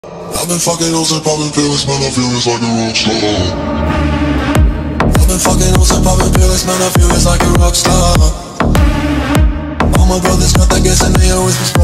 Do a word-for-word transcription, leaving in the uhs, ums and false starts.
I've been fucking hoes and popping pills, man, I feel it's like a rock star. I've been fucking hoes and popping pills, man, I feel it's like a rock star. All my brothers got that gas and they always be